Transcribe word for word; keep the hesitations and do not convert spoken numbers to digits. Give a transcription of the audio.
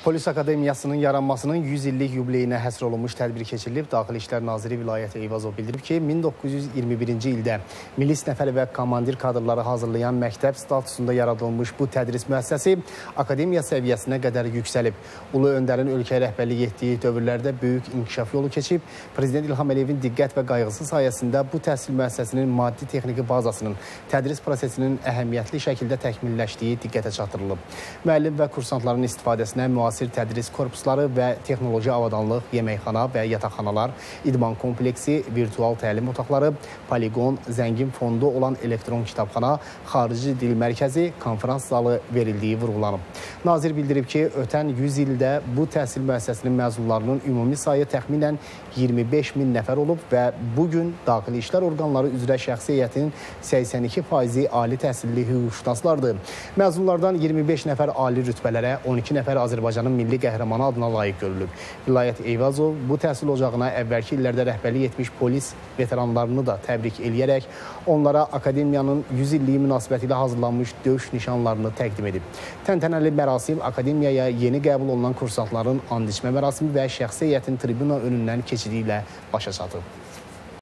Polis Akademiyasının yaranmasının yüz illik yubileyinə həsr olunmuş tədbir keçirilib. Daxili İşlər Naziri Vilayət Eyvazov bildirib ki, min doqquz yüz iyirmi birinci ildə milis nəfər və komandir kadrları hazırlayan məktəb statusunda yaradılmış bu tədris müəssisəsi akademiya səviyyəsinə qədər yüksəlib. Ulu Öndərin ölkəyə rəhbərlik etdiyi dövrlərdə böyük inkişaf yolu keçib. Prezident İlham Əliyevin diqqət və qayğısı sayəsində bu təhsil müəssisəsinin maddi-texniki bazasının tədris prosesinin əhəmiyyətli şəkildə təkmilləşdiyi diqqətə çatdırılıb. Müəllim və kursantların istifadəsinə müasir tədris korpusları və texnoloji avadanlıq, yeməkxana və yataqxanalar, idman kompleksi, virtual təlim otaqları, poligon, zəngin fondu olan elektron kitabxana, xarici dil mərkəzi, konferans zalı verildiyi vurğulanıb. Nazir bildirib ki, ötən yüz ildə bu təhsil müəssisəsinin məzunlarının ümumi sayı təxminən iyirmi beş min nəfər olub və bugün daxili işlər orqanları üzrə şəxsi heyətinin səksən iki faizi ali təhsilli hüquqşünaslardır. Məzunlardan iyirmi beş nəfər ali rütbələrə, on iki nəfər Azərbaycanın milli qəhrəmanı adına layiq görülüb. Vilayət Eyvazov bu təhsil ocağına əvvəlki illərdə rəhbərlik etmiş polis veteranlarını da təbrik eləyərək onlara akademiyanın yüz illiyi münasibətilə hazırlanmış döyüş nişanlarını təqdim edib. Təntənəli mərasim akademiyaya yeni qəbul olunan kursantların and içmə mərasimi və şəxsi heyətin tribuna önündən keçidi ilə başa çatıb.